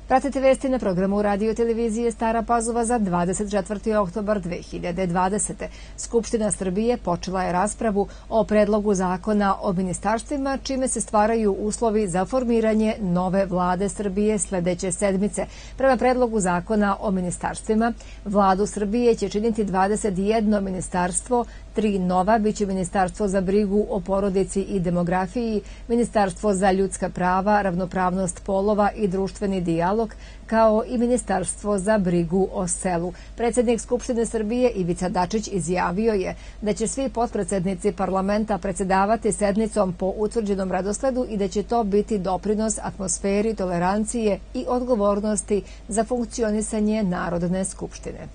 Pratite vesti na programu radio televizije Stara Pazova za 24. oktobar 2020. Skupština Srbije počela je raspravu o predlogu zakona o ministarstvima, čime se stvaraju uslovi za formiranje nove vlade Srbije sledeće sedmice. Prema predlogu zakona o ministarstvima, vladu Srbije će činiti 21 ministarstvo, 3 nova biće Ministarstvo za brigu o porodici i demografiji, Ministarstvo za ljudska prava, ravnopravnost polova i društveni dijalog, kao i Ministarstvo za brigu o selu. Predsjednik Skupštine Srbije Ivica Dačić izjavio je da će svi potpredsednici parlamenta predsedavati sednicom po utvrđenom redosledu i da će to biti doprinos atmosferi tolerancije i odgovornosti za funkcionisanje Narodne skupštine.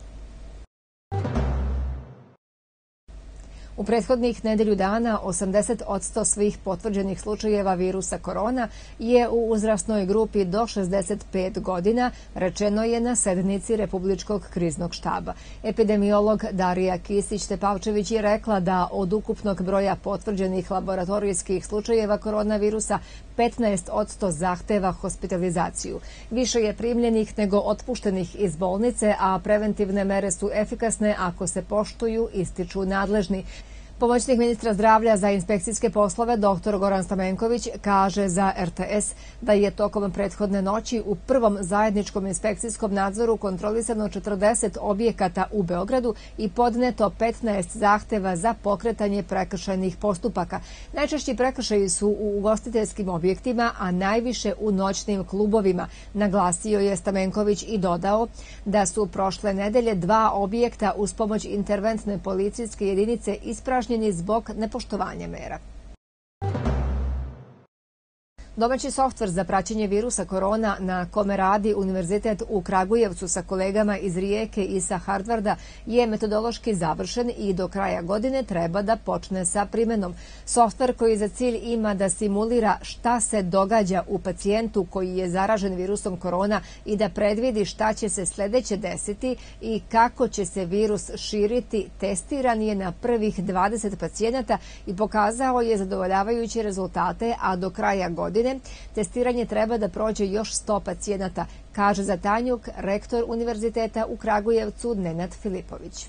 U prethodnih nedelju dana 80% svih potvrđenih slučajeva virusa korona je u uzrasnoj grupi do 65 godina, rečeno je na sednici Republičkog kriznog štaba. Epidemiolog Darija Kisić-Tepavčević je rekla da od ukupnog broja potvrđenih laboratorijskih slučajeva koronavirusa 15% zahteva hospitalizaciju. Više je primljenih nego otpuštenih iz bolnice, a preventivne mere su efikasne ako se poštuju, ističu nadležni. Pomoćnik ministra zdravlja za inspekcijske poslove dr. Goran Stamenković kaže za RTS da je tokom prethodne noći u prvom zajedničkom inspekcijskom nadzoru kontrolisano 40 objekata u Beogradu i podneto 15 zahteva za pokretanje prekršajnih postupaka. Najčešći prekršaji su u ugostiteljskim objektima, a najviše u noćnim klubovima, naglasio je Stamenković i dodao da su prošle nedelje 2 objekta uz pomoć interventne policijske jedinice ispražnjeni zbog nepoštovanja mera. Domaći softver za praćenje virusa korona na kome radi Univerzitet u Kragujevcu sa kolegama iz Rijeke i sa Harvarda je metodološki završen i do kraja godine treba da počne sa primenom. Softver koji za cilj ima da simulira šta se događa u pacijentu koji je zaražen virusom korona i da predvidi šta će se sledeće desiti i kako će se virus širiti, testiran je na prvih 20 pacijenata i pokazao je zadovoljavajuće rezultate, a do kraja godine testiranje treba da prođe još 100 pacijenata, kaže za Tanjuk rektor Univerziteta u Kragujevcu Nenad Filipović.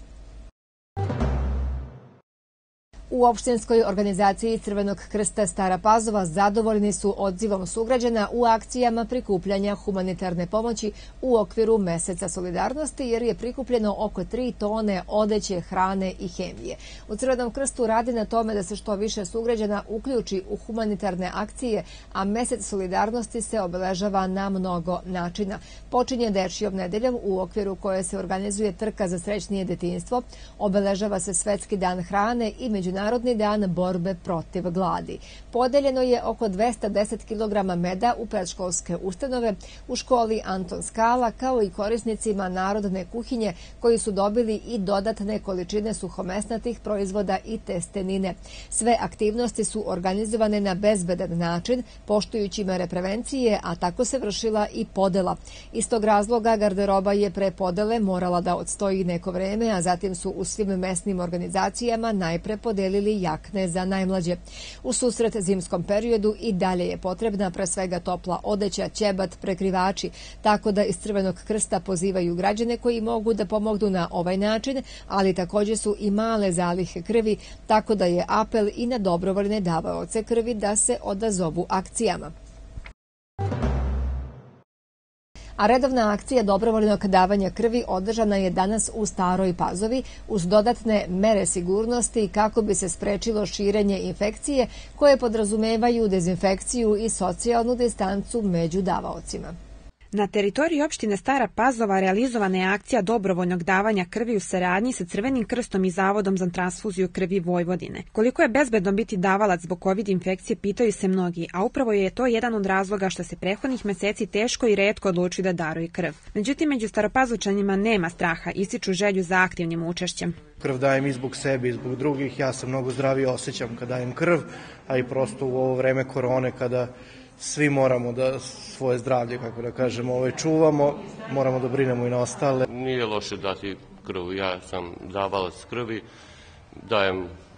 U opštinskoj organizaciji Crvenog krsta Stara Pazova zadovoljni su odzivom sugrađana u akcijama prikupljanja humanitarne pomoći u okviru Meseca solidarnosti, jer je prikupljeno oko 3 tone odeće, hrane i hemije. U Crvenom krstu radi na tome da se što više sugrađana uključi u humanitarne akcije, a Mesec solidarnosti se obeležava na mnogo načina. Počinje Dečijom nedeljom u okviru koje se organizuje trka za srećnije detinjstvo, obeležava se Svetski dan hrane i Međunarodni dan borbe protiv gladi. Podeljeno je oko 210 kg meda u predškolske ustanove, u školi Anton Skala, kao i korisnicima narodne kuhinje koji su dobili i dodatne količine suhomesnatih proizvoda i testenine. Sve aktivnosti su organizovane na bezbedan način, poštujući mere prevencije, a tako se vršila i podela. Iz tog razloga garderoba je pre podele morala da odstoji neko vreme, a zatim su u svim mesnim organizacijama najpre podelili jakne za najmlađe. U susret zimskom periodu i dalje je potrebna pre svega topla odeća, ćebat, prekrivači, tako da iz Crvenog krsta pozivaju građane koji mogu da pomognu na ovaj način, ali također su i male zalihe krvi, tako da je apel i na dobrovoljne davaoce krvi da se odazovu akcijama. A redovna akcija dobrovoljnog davanja krvi održana je danas u Staroj Pazovi uz dodatne mere sigurnosti kako bi se sprečilo širenje infekcije koje podrazumevaju dezinfekciju i socijalnu distancu među davaocima. Na teritoriji opštine Stara Pazova realizovana je akcija dobrovoljnog davanja krvi u saradnji sa Crvenim krstom i Zavodom za transfuziju krvi Vojvodine. Koliko je bezbedno biti davalac zbog COVID infekcije, pitaju se mnogi, a upravo je to jedan od razloga što se prethodnih meseci teško i retko odluči da daruje krv. Međutim, među Staropazovčanima nema straha, ističu želju za aktivnim učešćem. Krv dajem i zbog sebe i zbog drugih, ja se mnogo zdravije osjećam kad dajem krv, a i prosto u ovo vreme korone kada svi moramo da svoje zdravlje, kako da kažemo, čuvamo, moramo da brinemo i na ostale. Nije loše dati krv, ja sam davalac krvi, dajem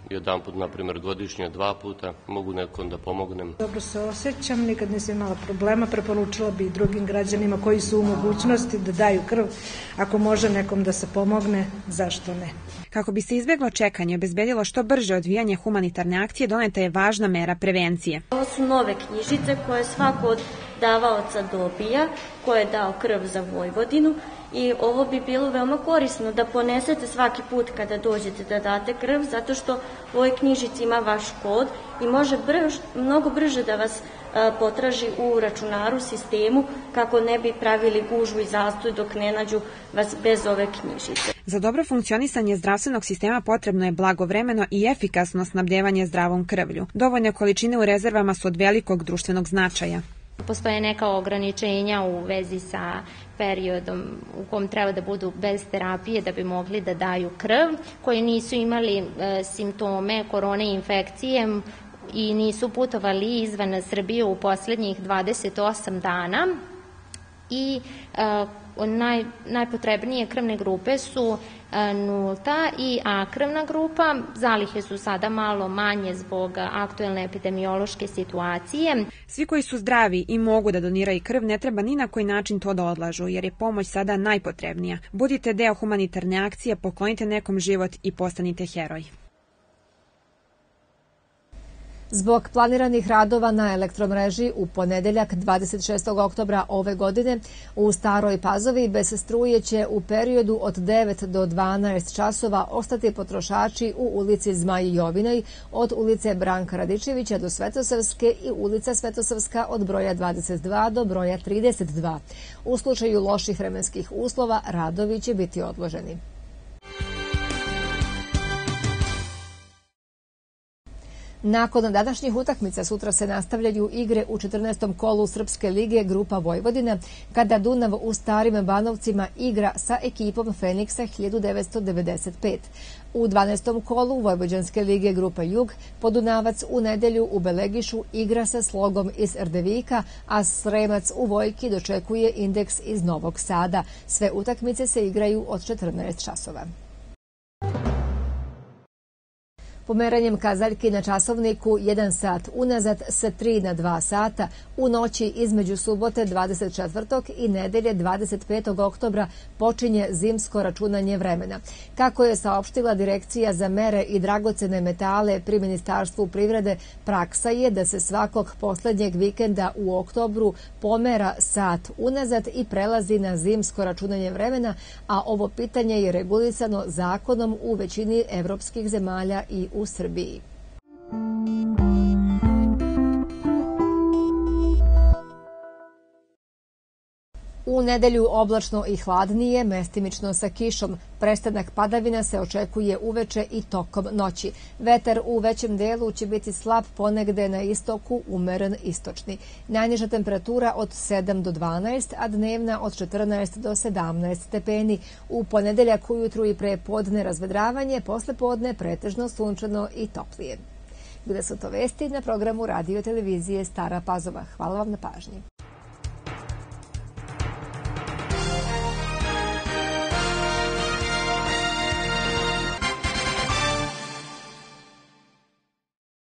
jedanput, na primjer godišnje, 2 puta, mogu nekom da pomognem. Dobro se osjećam, nikad nisam imala problema, preporučila bi i drugim građanima koji su u mogućnosti da daju krv, ako može nekom da se pomogne, zašto ne? Kako bi se izbjeglo čekanje i obezbedilo što brže odvijanje humanitarne akcije, doneta je važna mera prevencije. Ovo su nove knjižice koje svako od davaoca dobija, ko je dao krv za Vojvodinu, i ovo bi bilo veoma korisno da ponesete svaki put kada dođete da date krv, zato što u ovoj knjižici ima vaš kod i može mnogo brže da vas potraži u računaru, sistemu, kako ne bi pravili gužvu i zastoj dok ne nađu vas bez ove knjižice. Za dobro funkcionisanje zdravstvenog sistema potrebno je blagovremeno i efikasno snabdevanje zdravom krvlju. Dovoljne količine u rezervama su od velikog društvenog značaja. Postoje neka ograničenja u vezi sa periodom u kom treba da budu bez terapije da bi mogli da daju krv, koji nisu imali simptome korone infekcije i nisu putovali izvan Srbije u poslednjih 28 dana. I najpotrebnije krvne grupe su nulta i A krvna grupa. Zalihe su sada malo manje zbog aktuelne epidemiološke situacije. Svi koji su zdravi i mogu da doniraju krv ne treba ni na koji način to da odlažu, jer je pomoć sada najpotrebnija. Budite deo humanitarne akcije, poklonite nekom život i postanite heroj. Zbog planiranih radova na elektromreži u ponedeljak 26. oktobra ove godine u Staroj Pazovi bez struje će u periodu od 9 do 12 časova ostati potrošači u ulici Zmaji Jovinoj od ulice Branka Radičevića do Svetosavske i ulica Svetosavska od broja 22 do broja 32. U slučaju loših vremenskih uslova radovi će biti odloženi. Nakon današnjih utakmica sutra se nastavljaju igre u 14. kolu Srpske lige Grupa Vojvodina, kada Dunav u Starim Banovcima igra sa ekipom Feniksa 1995. U 12. kolu Vojvođanske lige Grupa Jug Podunavac u nedelju u Belegišu igra sa Slogom iz Erdevika, a Sremac u Vojki dočekuje Indeks iz Novog Sada. Sve utakmice se igraju od 14 časova. Pomeranjem kazaljki na časovniku 1 sat unazad sa 3 na 2 sata u noći između subote 24. i nedelje 25. oktobra počinje zimsko računanje vremena. Kako je saopštila Direkcija za mere i dragocene metale pri Ministarstvu privrede, praksa je da se svakog poslednjeg vikenda u oktobru pomera sat unazad i prelazi na zimsko računanje vremena, a ovo pitanje je regulisano zakonom u većini evropskih zemalja i u Srbiji. U nedelju oblačno i hladnije, mestimično sa kišom. Prestanak padavina se očekuje uveče i tokom noći. Vetar u većem delu će biti slab, ponegde na istoku umeren istočni. Najniža temperatura od 7 do 12, a dnevna od 14 do 17 stepeni. U ponedeljak ujutru i pre podne razvedravanje, posle podne pretežno sunčano i toplije. Bile su to vesti na programu radio televizije Stara Pazova. Hvala vam na pažnji.